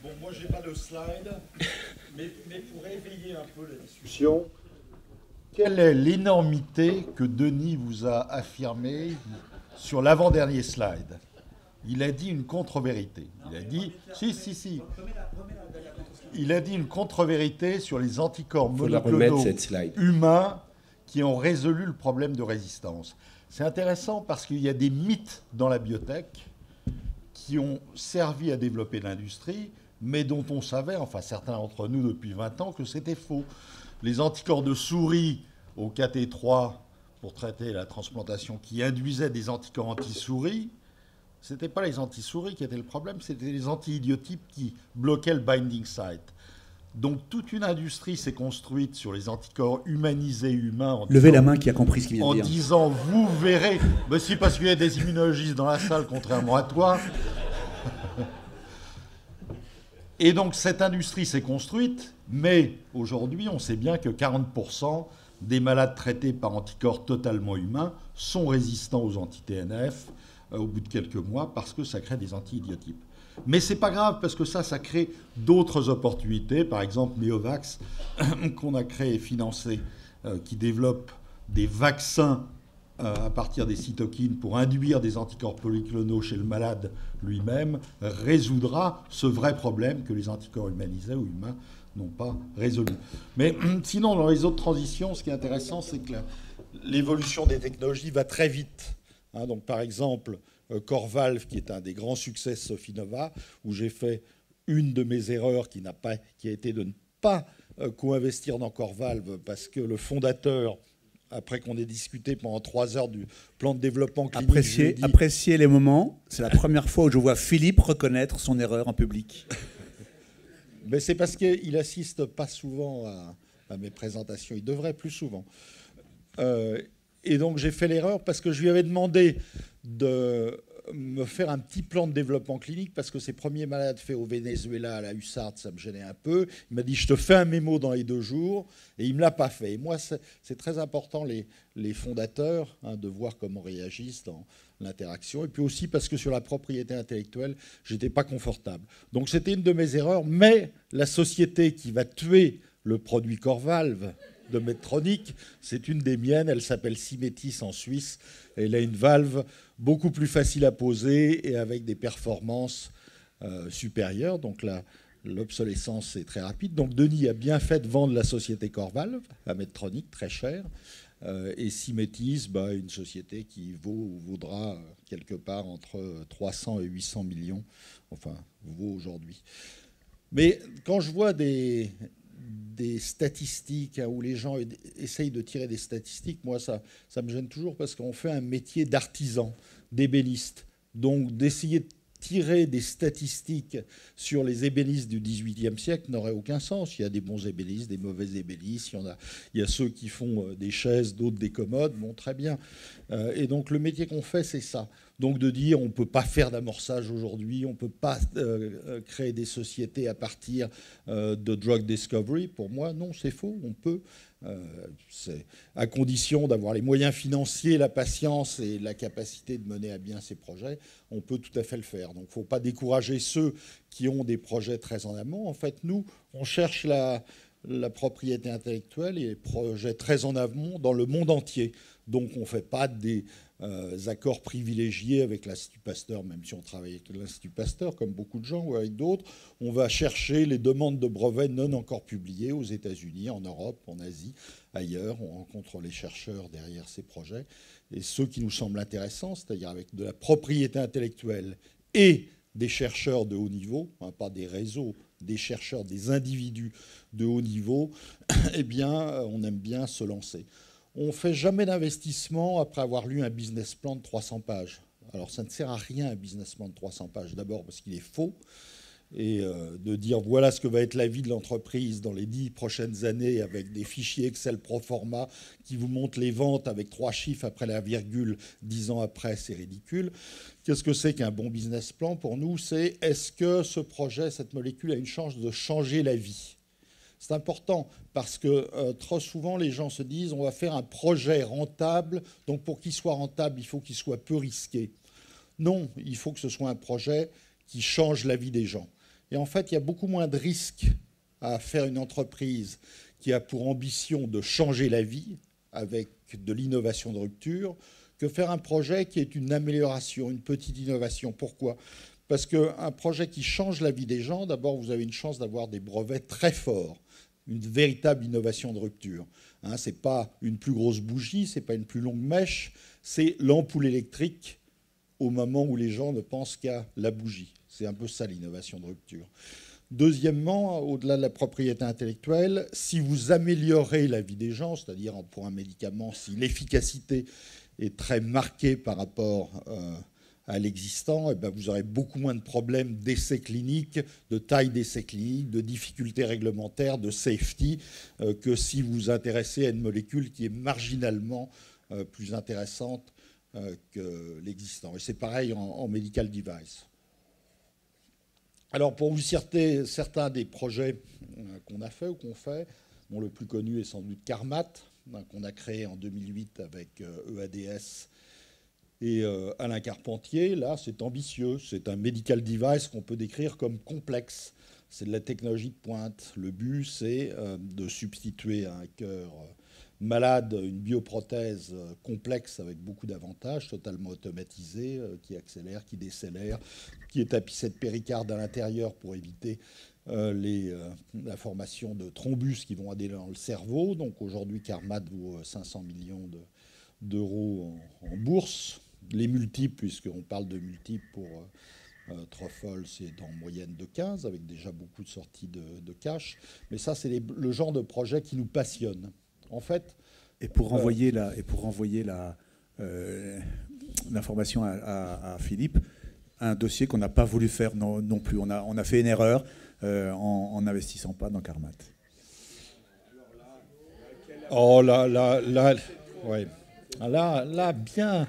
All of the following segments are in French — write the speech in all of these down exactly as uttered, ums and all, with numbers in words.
Bon, moi, je n'ai pas de slide, mais, mais pour éveiller un peu la discussion, quelle est l'énormité que Denis vous a affirmée sur l'avant-dernier slide? Il a dit une contre-vérité. Il a dit, si, si, si. Il a dit une contre-vérité sur les anticorps monoclonaux humains qui ont résolu le problème de résistance. C'est intéressant parce qu'il y a des mythes dans la biotech qui ont servi à développer l'industrie, mais dont on savait, enfin certains d'entre nous depuis vingt ans, que c'était faux. Les anticorps de souris au K T trois pour traiter la transplantation qui induisaient des anticorps anti-souris, ce n'était pas les anti-souris qui étaient le problème, c'était les anti-idiotypes qui bloquaient le binding site. Donc toute une industrie s'est construite sur les anticorps humanisés humains. En Levez disant, la main qui a compris ce qu'il vient de en dire. En disant, vous verrez, mais c'est parce qu'il y a des immunologistes dans la salle, contrairement à toi. Et donc cette industrie s'est construite, mais aujourd'hui on sait bien que quarante pour cent des malades traités par anticorps totalement humains sont résistants aux anti-T N F euh, au bout de quelques mois parce que ça crée des anti-idiotypes. Mais c'est pas grave parce que ça, ça crée d'autres opportunités. Par exemple, Neovax, qu'on a créé et financé, euh, qui développe des vaccins euh, à partir des cytokines pour induire des anticorps polyclonaux chez le malade lui-même, résoudra ce vrai problème que les anticorps humanisés ou humains n'ont pas résolu. Mais sinon, dans les autres transitions, ce qui est intéressant, c'est que l'évolution des technologies va très vite. Hein, donc, par exemple, euh, Corvalve, qui est un des grands succès de Sofinova, où j'ai fait une de mes erreurs qui n'a pas, qui a été de ne pas euh, co-investir dans Corvalve parce que le fondateur, après qu'on ait discuté pendant trois heures du plan de développement clinique... Appréciez, dit... appréciez les moments. C'est la première fois où je vois Philippe reconnaître son erreur en public. Mais c'est parce qu'il n'assiste pas souvent à, à mes présentations. Il devrait plus souvent. Euh, et donc j'ai fait l'erreur parce que je lui avais demandé de me faire un petit plan de développement clinique parce que ses premiers malades faits au Venezuela à la Hussard, ça me gênait un peu. Il m'a dit, je te fais un mémo dans les deux jours, et il ne me l'a pas fait. Et moi, c'est très important, les, les fondateurs, hein, de voir comment réagissent dans l'interaction. Et puis aussi parce que sur la propriété intellectuelle, je n'étais pas confortable. Donc c'était une de mes erreurs, mais la société qui va tuer le produit Corvalve de Medtronic, c'est une des miennes, elle s'appelle Symetis en Suisse. Elle a une valve beaucoup plus facile à poser et avec des performances euh, supérieures. Donc là, l'obsolescence est très rapide. Donc Denis a bien fait de vendre la société Corvalve à Medtronic, très cher. Euh, et Symetis, bah, une société qui vaut ou vaudra quelque part entre trois cents et huit cents millions, enfin, vaut aujourd'hui. Mais quand je vois des... des statistiques hein, où les gens essayent de tirer des statistiques, moi, ça, ça me gêne toujours parce qu'on fait un métier d'artisan, d'ébéniste. Donc, d'essayer de tirer des statistiques sur les ébénistes du dix-huitième siècle n'aurait aucun sens. Il y a des bons ébénistes, des mauvais ébénistes. Il y en a, il y a ceux qui font des chaises, d'autres des commodes. Bon, très bien. Euh, et donc, le métier qu'on fait, c'est ça. Donc, de dire on ne peut pas faire d'amorçage aujourd'hui, on ne peut pas euh, créer des sociétés à partir euh, de drug discovery. Pour moi, non, c'est faux. On peut, euh, c'est à condition d'avoir les moyens financiers, la patience et la capacité de mener à bien ces projets, on peut tout à fait le faire. Donc, il ne faut pas décourager ceux qui ont des projets très en amont. En fait, nous, on cherche la, la propriété intellectuelle et les projets très en amont dans le monde entier. Donc, on ne fait pas des euh, accords privilégiés avec l'Institut Pasteur, même si on travaille avec l'Institut Pasteur, comme beaucoup de gens, ou avec d'autres. On va chercher les demandes de brevets non encore publiées aux États-Unis, en Europe, en Asie, ailleurs. On rencontre les chercheurs derrière ces projets. Et ceux qui nous semblent intéressants, c'est-à-dire avec de la propriété intellectuelle et des chercheurs de haut niveau, hein, pas des réseaux, des chercheurs, des individus de haut niveau, eh bien, on aime bien se lancer. On ne fait jamais d'investissement après avoir lu un business plan de trois cents pages. Alors, ça ne sert à rien, un business plan de trois cents pages. D'abord parce qu'il est faux. Et euh, de dire voilà ce que va être la vie de l'entreprise dans les dix prochaines années avec des fichiers Excel pro forma qui vous montrent les ventes avec trois chiffres après la virgule, dix ans après, c'est ridicule. Qu'est-ce que c'est qu'un bon business plan pour nous? C'est est-ce que ce projet, cette molécule a une chance de changer la vie? C'est important parce que euh, trop souvent, les gens se disent on va faire un projet rentable, donc pour qu'il soit rentable, il faut qu'il soit peu risqué. Non, il faut que ce soit un projet qui change la vie des gens. Et en fait, il y a beaucoup moins de risques à faire une entreprise qui a pour ambition de changer la vie avec de l'innovation de rupture que faire un projet qui est une amélioration, une petite innovation. Pourquoi ? Parce qu'un projet qui change la vie des gens, d'abord, vous avez une chance d'avoir des brevets très forts, une véritable innovation de rupture. Hein, ce n'est pas une plus grosse bougie, ce n'est pas une plus longue mèche, c'est l'ampoule électrique au moment où les gens ne pensent qu'à la bougie. C'est un peu ça l'innovation de rupture. Deuxièmement, au-delà de la propriété intellectuelle, si vous améliorez la vie des gens, c'est-à-dire pour un médicament, si l'efficacité est très marquée par rapport euh, à l'existant, eh bien vous aurez beaucoup moins de problèmes d'essais cliniques, de taille d'essais cliniques, de difficultés réglementaires, de safety, euh, que si vous vous intéressez à une molécule qui est marginalement euh, plus intéressante euh, que l'existant. Et c'est pareil en, en medical device. Alors, pour vous citer certains des projets qu'on a fait ou qu'on fait, bon, le plus connu est sans doute Carmat, qu'on a créé en deux mille huit avec E A D S et Alain Carpentier. Là, c'est ambitieux. C'est un medical device qu'on peut décrire comme complexe. C'est de la technologie de pointe. Le but, c'est de substituer à un cœur malade une bioprothèse complexe avec beaucoup d'avantages, totalement automatisée, qui accélère, qui décélère, qui est tapissée de péricarde à l'intérieur pour éviter euh, les, euh, la formation de thrombus qui vont aller dans le cerveau. Donc aujourd'hui, Carmat vaut cinq cents millions de, d'euros en, en bourse. Les multiples, puisqu'on parle de multiples pour euh, euh, Truffle, c'est en moyenne de quinze, avec déjà beaucoup de sorties de, de cash. Mais ça, c'est les, le genre de projet qui nous passionne. En fait, et pour renvoyer euh, la, et pour renvoyer la, euh, l'information à, à, à Philippe, un dossier qu'on n'a pas voulu faire non, non plus. On a, on a fait une erreur euh, en n'investissant pas dans Carmat. Oh là, là, là, ouais. là, là, bien.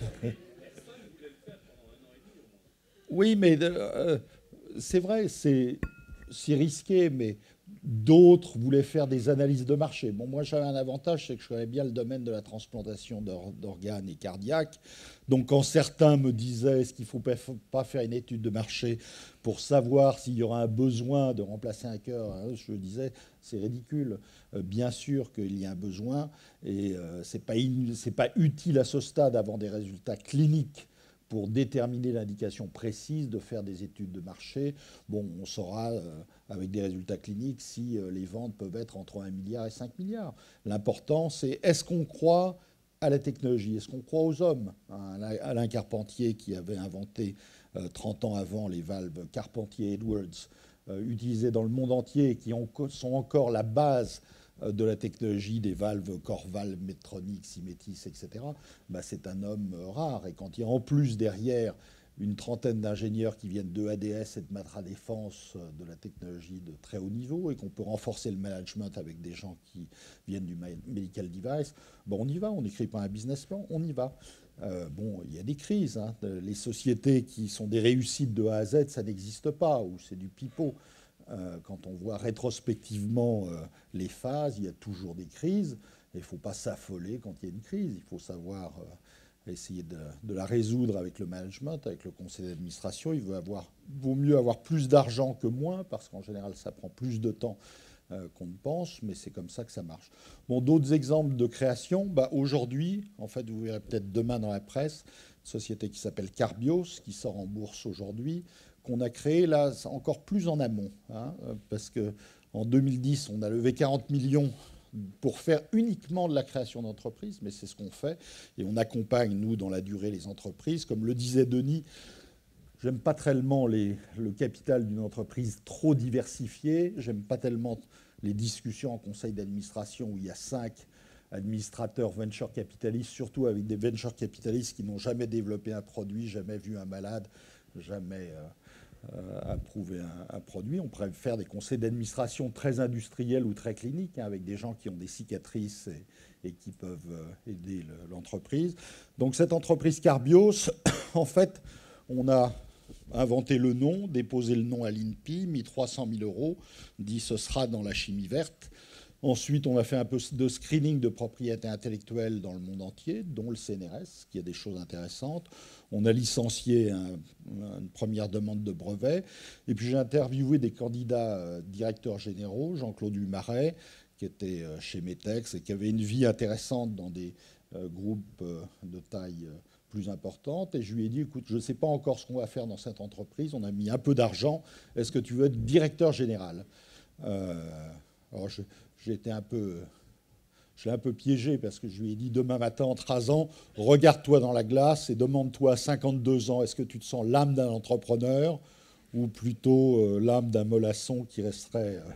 Oui, mais euh, c'est vrai, c'est, c'est risqué, mais d'autres voulaient faire des analyses de marché. Bon, moi, j'avais un avantage, c'est que je connais bien le domaine de la transplantation d'organes et cardiaques. Donc, quand certains me disaient, est-ce qu'il ne faut pas faire une étude de marché pour savoir s'il y aura un besoin de remplacer un cœur, je disais, c'est ridicule. Bien sûr qu'il y a un besoin, et ce n'est pas, c'est pas utile à ce stade, avant des résultats cliniques, pour déterminer l'indication précise, de faire des études de marché. Bon, on saura, euh, avec des résultats cliniques, si euh, les ventes peuvent être entre un milliard et cinq milliards. L'important, c'est est-ce qu'on croit à la technologie? Est-ce qu'on croit aux hommes? Hein, Alain Carpentier, qui avait inventé euh, trente ans avant les valves Carpentier-Edwards, euh, utilisées dans le monde entier et qui ont, sont encore la base de la technologie des valves Corval, Medtronic, Symetis, et cetera, bah c'est un homme rare. Et quand il y a en plus derrière une trentaine d'ingénieurs qui viennent de A D S et de Matra Défense, de la technologie de très haut niveau, et qu'on peut renforcer le management avec des gens qui viennent du medical device, bon, on y va, on n'écrit pas un business plan, on y va. Euh, bon, il y a des crises. Hein. Les sociétés qui sont des réussites de A à Z, ça n'existe pas, ou c'est du pipeau. Euh, quand on voit rétrospectivement euh, les phases, il y a toujours des crises. Il ne faut pas s'affoler quand il y a une crise. Il faut savoir euh, essayer de, de la résoudre avec le management, avec le conseil d'administration. Il vaut, avoir, vaut mieux avoir plus d'argent que moins, parce qu'en général, ça prend plus de temps euh, qu'on ne pense, mais c'est comme ça que ça marche. Bon, d'autres exemples de création. Bah, aujourd'hui, en fait, vous verrez peut-être demain dans la presse, une société qui s'appelle Carbios, qui sort en bourse aujourd'hui, qu'on a créé là encore plus en amont, hein, parce qu'en deux mille dix, on a levé quarante millions pour faire uniquement de la création d'entreprises, mais c'est ce qu'on fait, et on accompagne, nous, dans la durée, les entreprises. Comme le disait Denis, j'aime pas tellement les, le capital d'une entreprise trop diversifiée, j'aime pas tellement les discussions en conseil d'administration où il y a cinq administrateurs venture capitalistes, surtout avec des venture capitalistes qui n'ont jamais développé un produit, jamais vu un malade, jamais... Euh, Euh, approuver un, un produit. On pourrait faire des conseils d'administration très industriels ou très cliniques, hein, avec des gens qui ont des cicatrices et, et qui peuvent euh, aider le, l'entreprise. Donc cette entreprise Carbios, en fait, on a inventé le nom, déposé le nom à l'I N P I, mis trois cent mille euros, dit ce sera dans la chimie verte. Ensuite, on a fait un peu de screening de propriété intellectuelle dans le monde entier, dont le C N R S, qui a des choses intéressantes. On a licencié un, une première demande de brevet. Et puis j'ai interviewé des candidats euh, directeurs généraux, Jean-Claude Humaret, qui était euh, chez Metex et qui avait une vie intéressante dans des euh, groupes euh, de taille euh, plus importante. Et je lui ai dit, écoute, je ne sais pas encore ce qu'on va faire dans cette entreprise. On a mis un peu d'argent. Est-ce que tu veux être directeur général? euh, Alors je... J'ai été un peu, je l'ai un peu piégé parce que je lui ai dit demain matin en te rasant, regarde-toi dans la glace et demande-toi à cinquante-deux ans, est-ce que tu te sens l'âme d'un entrepreneur ou plutôt euh, l'âme d'un mollasson qui resterait. Euh...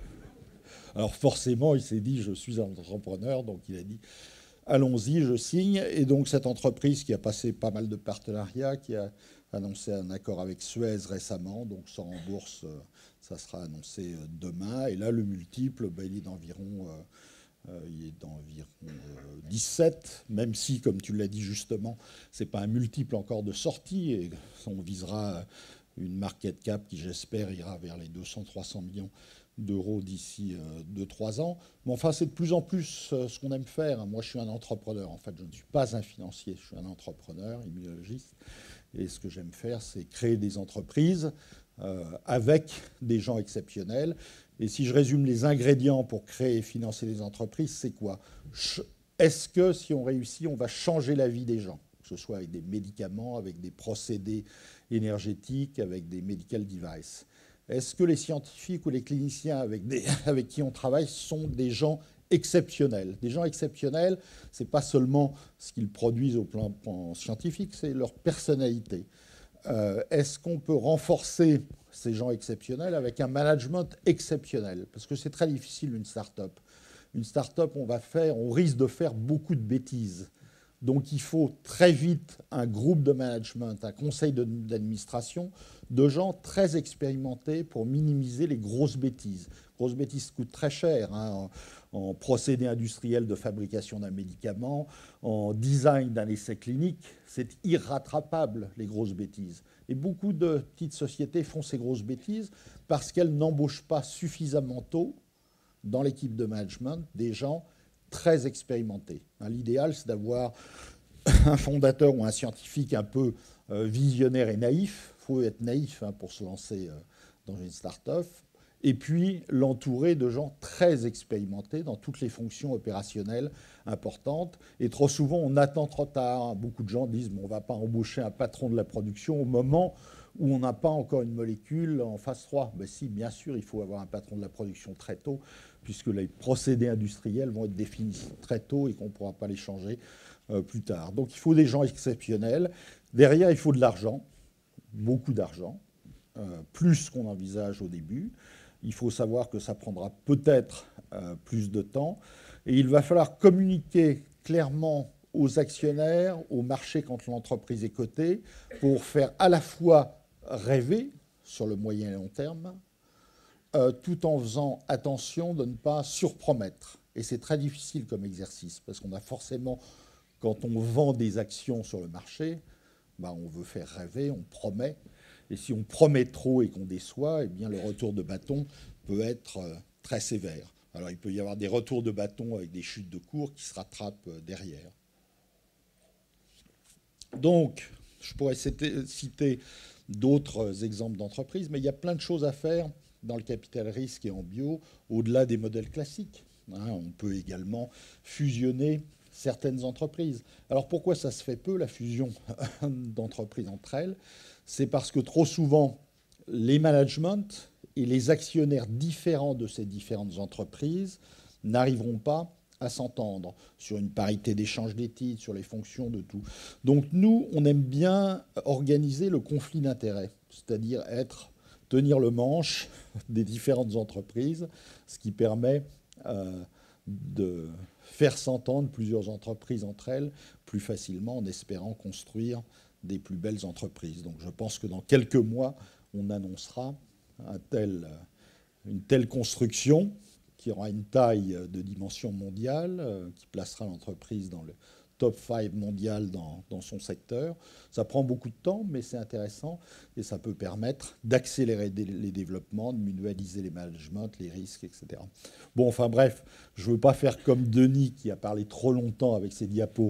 Alors forcément, il s'est dit je suis un entrepreneur, donc il a dit allons-y, je signe. Et donc cette entreprise qui a passé pas mal de partenariats, qui a annoncé un accord avec Suez récemment, donc sort en bourse. Euh, Ça sera annoncé demain. Et là, le multiple, ben, il est d'environ, euh, il est d'environ euh, dix-sept, même si, comme tu l'as dit justement, ce n'est pas un multiple encore de sortie. Et on visera une market cap qui, j'espère, ira vers les deux cents à trois cents millions d'euros d'ici euh, deux à trois ans. Mais enfin, c'est de plus en plus euh, ce qu'on aime faire. Moi, je suis un entrepreneur. En fait, je ne suis pas un financier. Je suis un entrepreneur, immunologiste. Et ce que j'aime faire, c'est créer des entreprises Euh, avec des gens exceptionnels. Et si je résume les ingrédients pour créer et financer des entreprises, c'est quoi? Est-ce que si on réussit, on va changer la vie des gens, que ce soit avec des médicaments, avec des procédés énergétiques, avec des medical devices? Est-ce que les scientifiques ou les cliniciens avec, des, avec qui on travaille sont des gens exceptionnels? Des gens exceptionnels, ce n'est pas seulement ce qu'ils produisent au plan, plan scientifique, c'est leur personnalité. Euh, est-ce qu'on peut renforcer ces gens exceptionnels avec un management exceptionnel? Parce que c'est très difficile une start-up. Une start-up, on va faire, on risque de faire beaucoup de bêtises. Donc il faut très vite un groupe de management, un conseil d'administration de gens très expérimentés pour minimiser les grosses bêtises. Grosses bêtises coûtent très cher, hein, en, en procédé industriel de fabrication d'un médicament, en design d'un essai clinique. C'est irrattrapable, les grosses bêtises. Et beaucoup de petites sociétés font ces grosses bêtises parce qu'elles n'embauchent pas suffisamment tôt dans l'équipe de management des gens très expérimentés. L'idéal, c'est d'avoir un fondateur ou un scientifique un peu visionnaire et naïf. Il faut être naïf hein, pour se lancer dans une start-up. Et puis l'entourer de gens très expérimentés dans toutes les fonctions opérationnelles importantes. Et trop souvent, on attend trop tard. Beaucoup de gens disent bon, on ne va pas embaucher un patron de la production au moment où on n'a pas encore une molécule en phase trois. Ben si, bien sûr, il faut avoir un patron de la production très tôt, puisque les procédés industriels vont être définis très tôt et qu'on ne pourra pas les changer euh, plus tard. Donc il faut des gens exceptionnels. Derrière, il faut de l'argent, beaucoup d'argent, euh, plus qu'on envisage au début. Il faut savoir que ça prendra peut-être euh, plus de temps. Et il va falloir communiquer clairement aux actionnaires, au marché quand l'entreprise est cotée, pour faire à la fois rêver sur le moyen et long terme, euh, tout en faisant attention de ne pas surpromettre. Et c'est très difficile comme exercice, parce qu'on a forcément, quand on vend des actions sur le marché, ben on veut faire rêver, on promet. Et si on promet trop et qu'on déçoit, eh bien le retour de bâton peut être euh, très sévère. Alors il peut y avoir des retours de bâton avec des chutes de cours qui se rattrapent euh, derrière. Donc, je pourrais citer d'autres exemples d'entreprises, mais il y a plein de choses à faire dans le capital risque et en bio, au-delà des modèles classiques. Hein, on peut également fusionner certaines entreprises. Alors pourquoi ça se fait peu, la fusion d'entreprises entre elles? C'est parce que trop souvent, les managements et les actionnaires différents de ces différentes entreprises n'arriveront pas à s'entendre sur une parité d'échange des titres, sur les fonctions de tout. Donc nous, on aime bien organiser le conflit d'intérêts, c'est-à-dire être, tenir le manche des différentes entreprises, ce qui permet euh, de faire s'entendre plusieurs entreprises entre elles plus facilement en espérant construire des plus belles entreprises. Donc je pense que dans quelques mois, on annoncera un tel, une telle construction qui aura une taille de dimension mondiale, qui placera l'entreprise dans le top cinq mondial dans, dans son secteur. Ça prend beaucoup de temps, mais c'est intéressant et ça peut permettre d'accélérer les développements, de mutualiser les managements, les risques, et cetera. Bon, enfin bref, je ne veux pas faire comme Denis qui a parlé trop longtemps avec ses diapos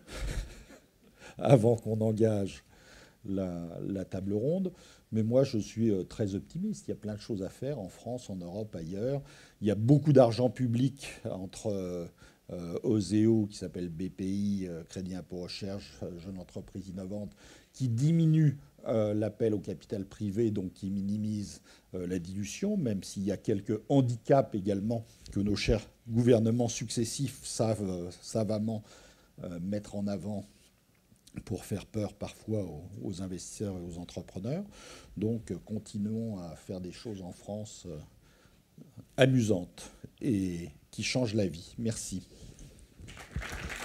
avant qu'on engage la, la table ronde. Mais moi, je suis très optimiste. Il y a plein de choses à faire en France, en Europe, ailleurs. Il y a beaucoup d'argent public entre euh, O S E O, qui s'appelle B P I, euh, Crédit Impôt Recherche, euh, Jeune Entreprise Innovante, qui diminue euh, l'appel au capital privé, donc qui minimise euh, la dilution, même s'il y a quelques handicaps également que nos chers gouvernements successifs savent euh, savamment euh, mettre en avant pour faire peur parfois aux, aux investisseurs et aux entrepreneurs. Donc, continuons à faire des choses en France euh, amusantes et qui changent la vie. Merci.